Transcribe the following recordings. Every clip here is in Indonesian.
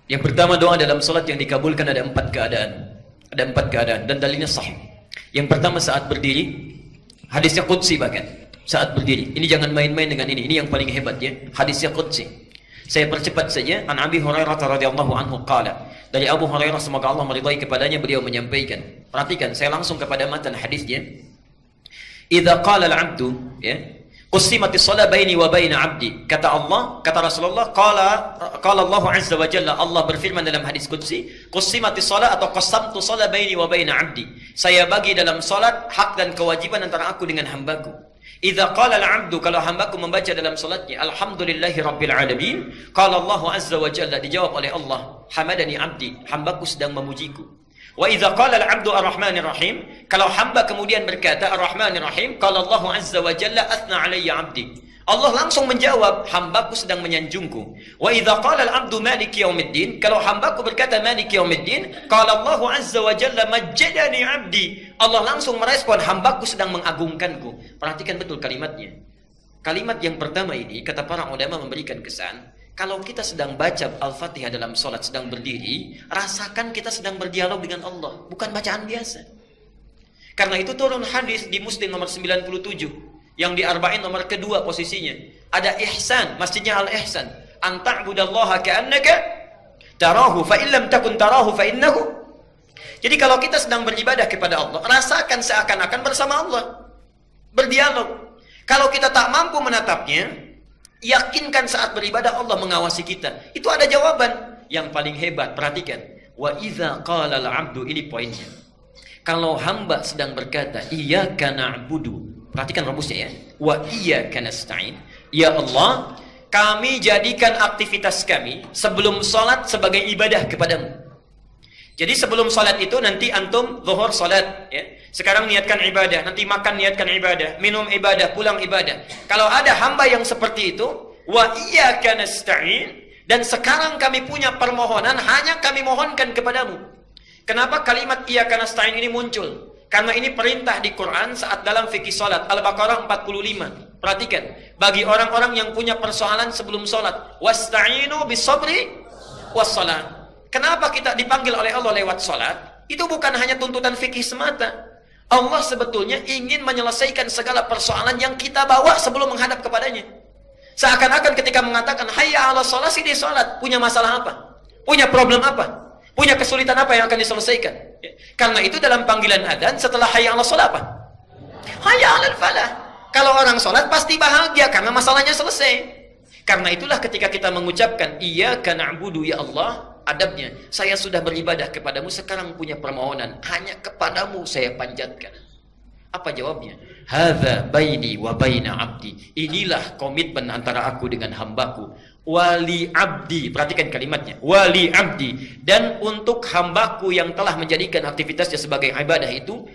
Yang pertama, doa dalam salat yang dikabulkan ada 4 keadaan. Ada 4 keadaan dan dalilnya sahih. Yang pertama saat berdiri, hadisnya qudsi bahkan. Saat berdiri. Ini jangan main-main dengan ini. Ini yang paling hebat ya. Hadisnya qudsi. Saya percepat saja. An Abi Hurairah radhiyallahu anhu qala. Dari Abu Hurairah semoga Allah meridai kepadanya, beliau menyampaikan. Perhatikan, saya langsung kepada matan hadisnya. Idza qala al-'abdu ya, qussimatis shalah baini wa baina 'abdi. Kata Allah, kata Rasulullah, qala Allah azza wa jalla, Allah berfirman dalam hadis qudsi, qussimatis shalah atau qassamtu shalah baini wa baina 'abdi. Saya bagi dalam salat hak dan kewajiban antara aku dengan hambaku. Idza qala al-'abdu, kalau hambaku membaca dalam salatnya alhamdulillahi rabbil alamin, qala Allah azza wa jalla, dijawab oleh Allah, hamadani 'abdi, hambaku sedang memujiku. Wa idza qala al-'abdu ar-rahmanir rahim, kalau hamba kemudian berkata ar-rahmanir rahim, qala Allah azza wa jalla athna 'alayya 'abdi. Allah langsung menjawab, hambaku sedang menyanjungku. Wa idza qala al-'abdu maliki yaumiddin, kalau hambaku berkata maliki yaumiddin, qala Allah azza wa jalla majjadani 'abdi. Allah langsung merespon, hambaku sedang mengagungkanku. Perhatikan betul kalimatnya. Kalimat yang pertama ini kata para ulama memberikan kesan, kalau kita sedang baca Al-Fatihah dalam sholat, sedang berdiri, rasakan kita sedang berdialog dengan Allah, bukan bacaan biasa. Karena itu turun hadis di Muslim nomor 97, yang di Arba'in nomor kedua posisinya. Ada ihsan, masjidnya Al-Ihsan. An ta'budallaha ka'annaka tarahu, fa illam takun tarahu fa innahu. Jadi kalau kita sedang beribadah kepada Allah, rasakan seakan-akan bersama Allah. Berdialog. Kalau kita tak mampu menatapnya, yakinkan saat beribadah Allah mengawasi kita. Itu ada jawaban. Yang paling hebat, perhatikan. Wa idza qala al-'abdu, ini poinnya. Kalau hamba sedang berkata iyyaka na'budu, perhatikan rumusnya ya. Wa iyyaka nasta'in. Ya Allah, kami jadikan aktivitas kami sebelum salat sebagai ibadah kepadamu. Jadi sebelum salat itu nanti antum zuhur salat ya. Sekarang niatkan ibadah, nanti makan niatkan ibadah, minum ibadah, pulang ibadah. Kalau ada hamba yang seperti itu, wa iyyaka nasta'in, dan sekarang kami punya permohonan, hanya kami mohonkan kepadamu. Kenapa kalimat iyyaka nasta'in ini muncul? Karena ini perintah di Quran saat dalam fikih salat, Al-Baqarah 45. Perhatikan, bagi orang-orang yang punya persoalan sebelum salat, wasta'inu bis-sabri was-salat. Kenapa kita dipanggil oleh Allah lewat salat? Itu bukan hanya tuntutan fikih semata. Allah sebetulnya ingin menyelesaikan segala persoalan yang kita bawa sebelum menghadap kepadanya. Seakan-akan ketika mengatakan hayya 'alas shalah, si dia salat, punya masalah apa? Punya problem apa? Punya kesulitan apa yang akan diselesaikan? Karena itu dalam panggilan adzan setelah hayya 'alas shalah apa? Hayya 'alal falah. Kalau orang salat pasti bahagia karena masalahnya selesai. Karena itulah ketika kita mengucapkan iyyaka na'budu ya Allah, adabnya, saya sudah beribadah kepadamu, sekarang punya permohonan, hanya kepadamu saya panjatkan. Apa jawabnya? Hadza baini wa baina 'abdi. Inilah komitmen antara aku dengan hambaku. Wali 'abdi, perhatikan kalimatnya. Wali 'abdi, dan untuk hambaku yang telah menjadikan aktivitasnya sebagai ibadah itu,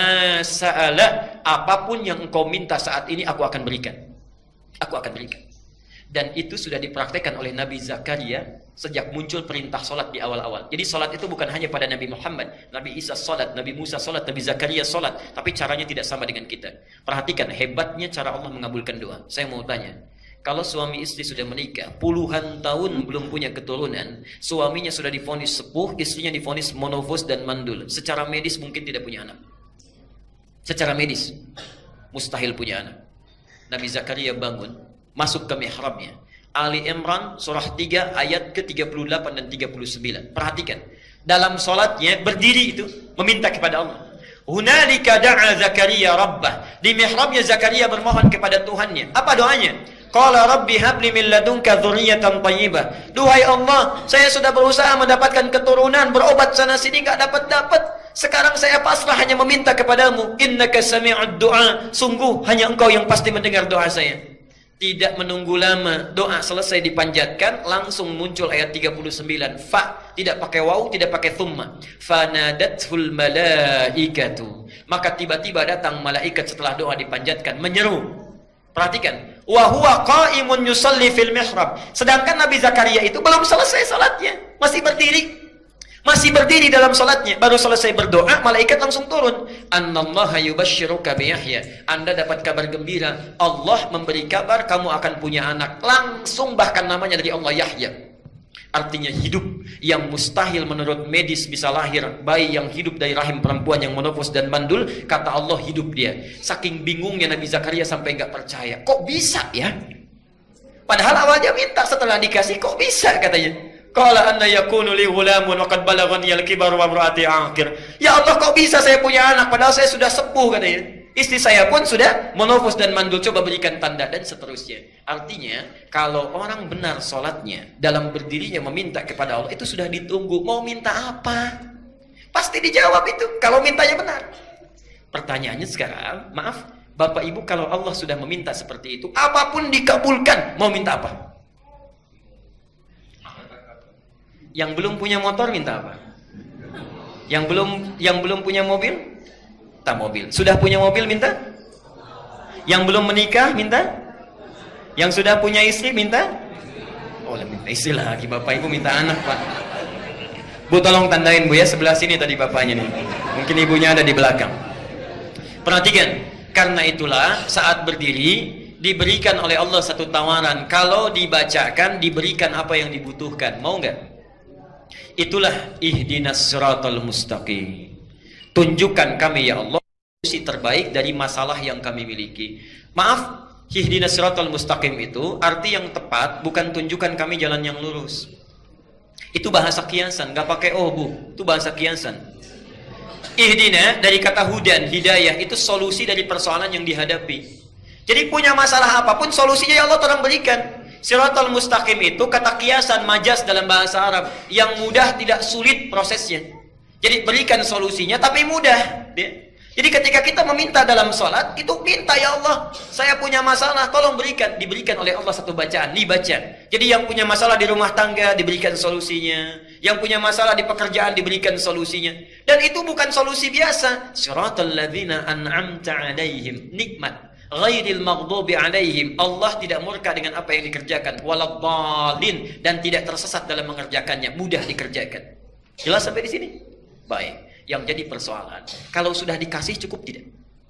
masa'ala, apapun yang engkau minta saat ini aku akan berikan. Aku akan berikan. Dan itu sudah dipraktekkan oleh Nabi Zakaria sejak muncul perintah solat di awal-awal. Jadi solat itu bukan hanya pada Nabi Muhammad, Nabi Isa solat, Nabi Musa solat, Nabi Zakaria solat, tapi caranya tidak sama dengan kita. Perhatikan hebatnya cara Allah mengabulkan doa. Saya mau tanya, kalau suami istri sudah menikah puluhan tahun belum punya keturunan, suaminya sudah divonis sepuh, istrinya divonis monofos dan mandul, secara medis mungkin tidak punya anak. Secara medis mustahil punya anak. Nabi Zakaria bangun, masuk ke mihrabnya. Ali Imran surah 3 ayat ke-38 dan 39. Perhatikan. Dalam salatnya berdiri itu meminta kepada Allah. Hunalika da'a Zakaria rabbah. Di mihrabnya Zakaria bermohon kepada Tuhannya. Apa doanya? Qala rabbi habli min ladunka dzurriyyatan thayyibah. Duhai Allah, saya sudah berusaha mendapatkan keturunan, berobat sana sini enggak dapat-dapat. Sekarang saya pasrah hanya meminta kepadamu. Innaka sami'ud du'a. Sungguh hanya engkau yang pasti mendengar doa saya. Tidak menunggu lama, doa selesai dipanjatkan, langsung muncul ayat 39. Fa, tidak pakai waw, tidak pakai thumma. Fanadathul malaikatu. Maka tiba-tiba datang malaikat setelah doa dipanjatkan, menyeru. Perhatikan. Wa huwa qa'imun yusalli fil mihrab. Sedangkan Nabi Zakaria itu belum selesai salatnya, masih berdiri. Masih berdiri dalam salatnya, baru selesai berdoa, malaikat langsung turun. Annallaha yubashshiruka bi Yahya. Anda dapat kabar gembira, Allah memberi kabar kamu akan punya anak. Langsung bahkan namanya dari Allah Yahya. artinya hidup, yang mustahil menurut medis bisa lahir. Bayi yang hidup dari rahim perempuan yang menopause dan mandul, kata Allah hidup dia. Saking bingungnya Nabi Zakaria sampai nggak percaya. Kok bisa ya? Padahal awalnya minta, setelah dikasih kok bisa katanya. Qala anna yakunu li ghulamun wa qad balaghani al-kibar wa imraati aqir. Ya Allah, kok bisa saya punya anak padahal saya sudah sepuh katanya. Istri saya pun sudah menopause dan mandul, coba berikan tanda, dan seterusnya. Artinya, kalau orang benar sholatnya, dalam berdirinya meminta kepada Allah, itu sudah ditunggu. Mau minta apa? Pasti dijawab itu, kalau mintanya benar. Pertanyaannya sekarang, maaf, Bapak Ibu, kalau Allah sudah meminta seperti itu, apapun dikabulkan, mau minta apa? Yang belum punya motor minta apa? Yang belum punya mobil? Minta mobil. Sudah punya mobil minta? Yang belum menikah minta? Yang sudah punya istri minta? Oh, minta istri lagi. Bapak Ibu minta anak, Pak. Bu, tolong tandain Bu ya, sebelah sini tadi bapaknya nih. Mungkin ibunya ada di belakang. Perhatikan, karena itulah saat berdiri diberikan oleh Allah satu tawaran. Kalau dibacakan, diberikan apa yang dibutuhkan. Mau nggak? Itulah ihdinas siratal mustaqim. Tunjukkan kami ya Allah solusi terbaik dari masalah yang kami miliki. Maaf, ihdinas siratal mustaqim itu arti yang tepat bukan tunjukkan kami jalan yang lurus. Itu bahasa kiasan, nggak pakai oh Bu, itu bahasa kiasan. Ihdina dari kata hudan, hidayah, itu solusi dari persoalan yang dihadapi. Jadi punya masalah apapun, solusinya ya Allah tolong berikan. Siratal mustaqim itu kata kiasan, majas dalam bahasa Arab, yang mudah tidak sulit prosesnya. Jadi berikan solusinya tapi mudah. Jadi ketika kita meminta dalam sholat, itu minta ya Allah, saya punya masalah, tolong berikan. Diberikan oleh Allah satu bacaan, dibaca. Jadi yang punya masalah di rumah tangga, diberikan solusinya. Yang punya masalah di pekerjaan, diberikan solusinya. Dan itu bukan solusi biasa. Siratal ladzina an'amta alaihim, nikmat. Ghairil maghdubi alaihim, Allah tidak murka dengan apa yang dikerjakan, waladhdallin, dan tidak tersesat dalam mengerjakannya, mudah dikerjakan. Jelas sampai di sini? Baik. Yang jadi persoalan, kalau sudah dikasih cukup tidak?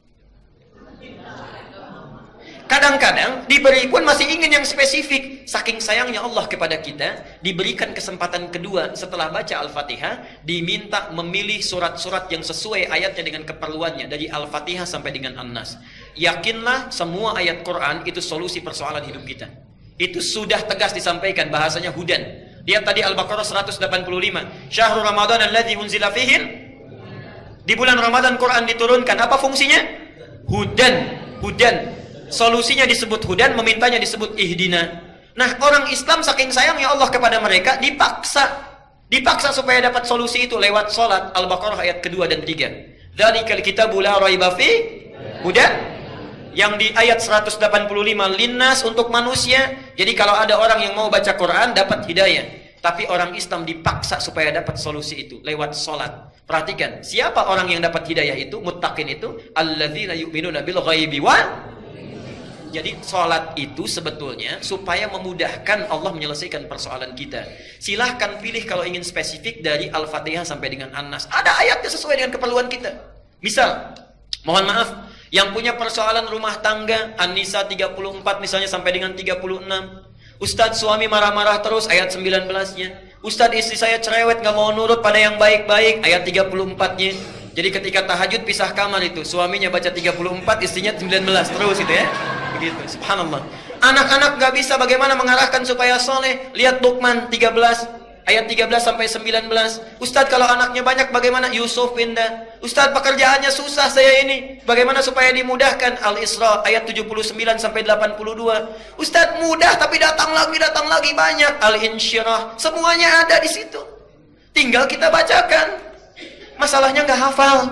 Kadang-kadang diberi pun masih ingin yang spesifik. Saking sayangnya Allah kepada kita, diberikan kesempatan kedua setelah baca Al-Fatihah, diminta memilih surat-surat yang sesuai ayatnya dengan keperluannya, dari Al-Fatihah sampai dengan An-Nas. Yakinlah semua ayat Quran itu solusi persoalan hidup kita. Itu sudah tegas disampaikan, bahasanya hudan. Lihat tadi Al-Baqarah 185. Syahrul Ramadan alladzi unzila fihi. Di bulan Ramadan Quran diturunkan. Apa fungsinya? Hudan. Hudan. Solusinya disebut hudan, memintanya disebut ihdina. Nah, orang Islam saking sayangnya Allah kepada mereka, dipaksa supaya dapat solusi itu lewat sholat. Al-Baqarah ayat kedua dan 3. Dzalikal kitabu la raiba fi hudan. Yang di ayat 185 linnas, untuk manusia. Jadi kalau ada orang yang mau baca Quran dapat hidayah. Tapi orang Islam dipaksa supaya dapat solusi itu lewat sholat. Perhatikan, siapa orang yang dapat hidayah itu? Muttaqin itu alladzina yu'minuna bil ghaibi wa. Jadi sholat itu sebetulnya supaya memudahkan Allah menyelesaikan persoalan kita. Silahkan pilih kalau ingin spesifik dari Al-Fatihah sampai dengan An-Nas. Ada ayatnya sesuai dengan keperluan kita. Misal, mohon maaf, yang punya persoalan rumah tangga, An-Nisa 34 misalnya sampai dengan 36. Ustadz suami marah-marah terus, ayat 19-nya. Ustadz istri saya cerewet, gak mau nurut pada yang baik-baik, ayat 34-nya. Jadi ketika tahajud pisah kamar itu, suaminya baca 34, istrinya 19 terus itu ya. Begitu, subhanallah. Anak-anak gak bisa bagaimana mengarahkan supaya soleh. Lihat Luqman 13 ayat 13 sampai 19. Ustadz kalau anaknya banyak bagaimana? Yusuf pindah. Ustadz pekerjaannya susah saya ini, bagaimana supaya dimudahkan? Al-Isra ayat 79 sampai 82. Ustadz mudah tapi datang lagi banyak. Al-Insyirah, semuanya ada di situ. Tinggal kita bacakan. Masalahnya nggak hafal.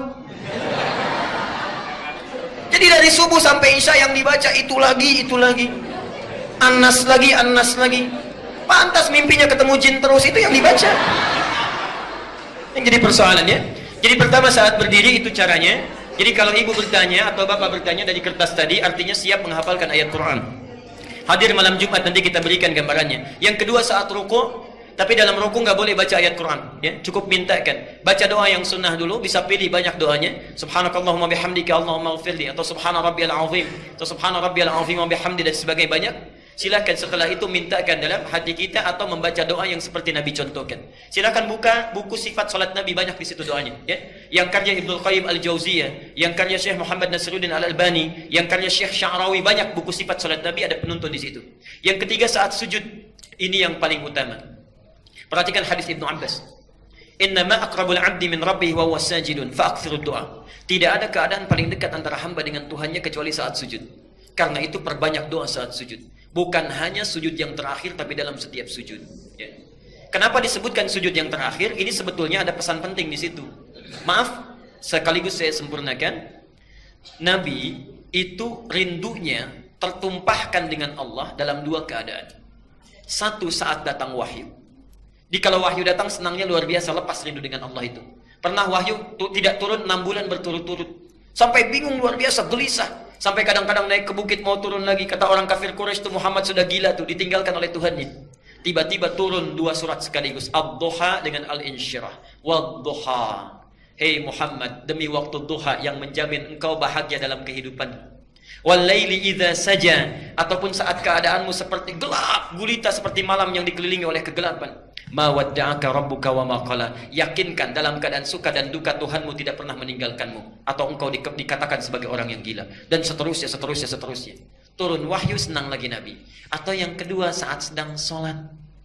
Jadi dari subuh sampai isya yang dibaca itu lagi. An-Nas lagi. Pantas mimpinya ketemu jin terus, itu yang dibaca. Yang jadi persoalannya. Jadi pertama saat berdiri itu caranya. Jadi kalau ibu bertanya atau bapak bertanya dari kertas tadi, artinya siap menghafalkan ayat Quran. Hadir malam Jumat, nanti kita berikan gambarannya. Yang kedua saat ruku, tapi dalam ruku nggak boleh baca ayat Quran, ya, cukup mintakan. Baca doa yang sunnah dulu, bisa pilih banyak doanya. Subhanakallahumma bihamdika Allahumma ighfirli, atau subhana rabbiyal azim, atau subhana rabbiyal azim wa bihamdi, dan sebagainya banyak. Silakan setelah itu mintakan dalam hati kita atau membaca doa yang seperti Nabi contohkan. Silakan buka buku sifat salat Nabi, banyak di situ doanya, ya. Yang karya Ibnu Qayyim Al-Jauziyah, yang karya Syekh Muhammad Nasiruddin Al-Albani, yang karya Syekh Sya'rawi, banyak buku sifat salat Nabi, ada penuntun di situ. Yang ketiga saat sujud, ini yang paling utama. Perhatikan hadis Ibnu Abbas. Innama aqrabul 'abdi min rabbih wa huwa sajidun fa'aktsirud du'a. Tidak ada keadaan paling dekat antara hamba dengan Tuhannya kecuali saat sujud. Karena itu perbanyak doa saat sujud. Bukan hanya sujud yang terakhir, tapi dalam setiap sujud. Ya. Kenapa disebutkan sujud yang terakhir? Ini sebetulnya ada pesan penting di situ. Maaf, sekaligus saya sempurnakan. Nabi itu rindunya tertumpahkan dengan Allah dalam dua keadaan. Satu, saat datang wahyu. Kalau wahyu datang senangnya luar biasa, lepas rindu dengan Allah itu. Pernah wahyu tidak turun 6 bulan berturut-turut. Sampai bingung luar biasa, gelisah. Sampai kadang-kadang naik ke bukit mau turun lagi. Kata orang kafir Quraisy itu Muhammad sudah gila tuh, ditinggalkan oleh Tuhannya. Tiba-tiba turun 2 surat sekaligus. Ad-Duha dengan Al-Insyirah. Wad-Duha. Hei Muhammad, demi waktu duha yang menjamin engkau bahagia dalam kehidupan. Wal-laili idza saja, ataupun saat keadaanmu seperti gelap gulita seperti malam yang dikelilingi oleh kegelapan. Ma wadda'aka rabbuka wa ma qala. Yakinkan dalam keadaan suka dan duka Tuhanmu tidak pernah meninggalkanmu, atau engkau dikatakan sebagai orang yang gila, dan seterusnya. Turun wahyu, senang lagi Nabi. Atau yang kedua saat sedang sholat.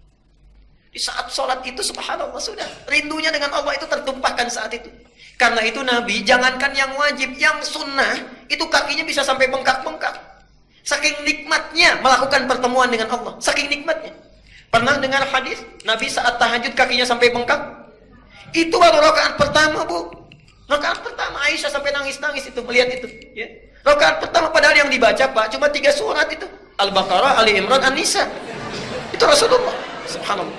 Di saat sholat itu subhanallah sudah rindunya dengan Allah itu tertumpahkan saat itu. Karena itu Nabi jangankan yang wajib, yang sunnah itu kakinya bisa sampai bengkak-bengkak. Saking nikmatnya melakukan pertemuan dengan Allah, saking nikmatnya. Pernah dengar hadis Nabi saat tahajud kakinya sampai bengkak? Itu baru rakaat pertama, Bu. Rakaat pertama Aisyah sampai nangis-nangis itu melihat itu, ya. Rakaat pertama padahal yang dibaca Pak cuma 3 surat itu. Al-Baqarah, Ali Imran, An-Nisa. Itu Rasulullah. Subhanallah.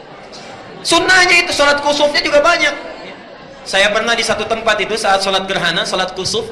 Sunnahnya itu salat kusufnya juga banyak. Saya pernah di satu tempat itu saat salat gerhana, salat kusuf.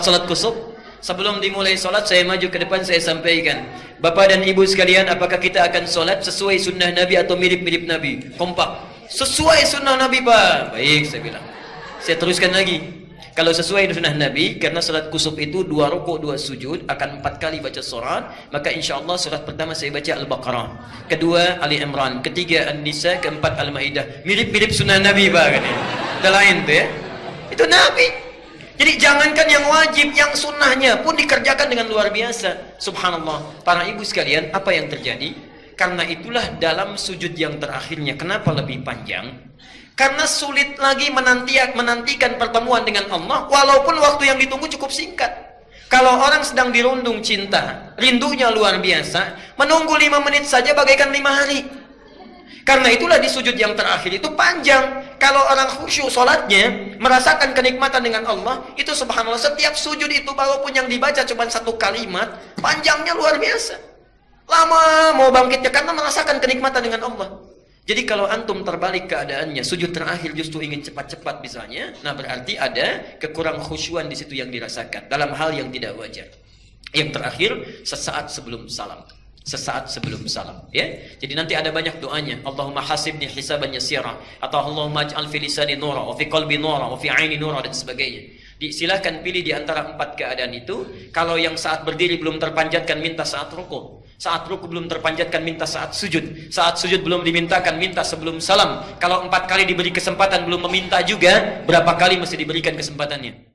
Sebelum dimulai salat saya maju ke depan, saya sampaikan, Bapak dan Ibu sekalian, apakah kita akan salat sesuai sunnah Nabi atau mirip-mirip Nabi? Kompak. Sesuai sunnah Nabi, Pak. Baik, saya bilang. Saya teruskan lagi. Kalau sesuai sunnah Nabi, karena salat kusuf itu 2 rukuk 2 sujud, akan 4 kali baca surat, maka insya Allah surat pertama saya baca Al-Baqarah, kedua Ali Imran, ketiga An-Nisa, keempat Al-Maidah. Mirip-mirip sunnah Nabi, Pak. Ada lain tuh ya. Itu Nabi. Jadi jangankan yang wajib, yang sunnahnya pun dikerjakan dengan luar biasa. Subhanallah. Para ibu sekalian, apa yang terjadi? Karena itulah dalam sujud yang terakhirnya, kenapa lebih panjang? Karena sulit lagi menantikan pertemuan dengan Allah, walaupun waktu yang ditunggu cukup singkat. Kalau orang sedang dirundung cinta, rindunya luar biasa, menunggu 5 menit saja bagaikan 5 hari. Karena itulah di sujud yang terakhir itu panjang. Kalau orang khusyuk solatnya, merasakan kenikmatan dengan Allah, itu subhanallah setiap sujud itu walaupun yang dibaca cuma 1 kalimat, panjangnya luar biasa. Lama mau bangkitnya karena merasakan kenikmatan dengan Allah. Jadi kalau antum terbalik keadaannya, sujud terakhir justru ingin cepat-cepat misalnya, nah berarti ada kekurang khusyuan di situ yang dirasakan dalam hal yang tidak wajar. Yang terakhir sesaat sebelum salam. Sesaat sebelum salam, ya. Jadi nanti ada banyak doanya. Allahumma hasibni hisaban yasira, atau Allahumma ij'al fi lisani nura, wa fi qalbi nura, wa fi aini nura, dan sebagainya. Silakan pilih di antara 4 keadaan itu. Kalau yang saat berdiri belum terpanjatkan, minta saat rukuk. Saat rukuk belum terpanjatkan, minta saat sujud. Saat sujud belum dimintakan, minta sebelum salam. Kalau 4 kali diberi kesempatan belum meminta juga, berapa kali mesti diberikan kesempatannya?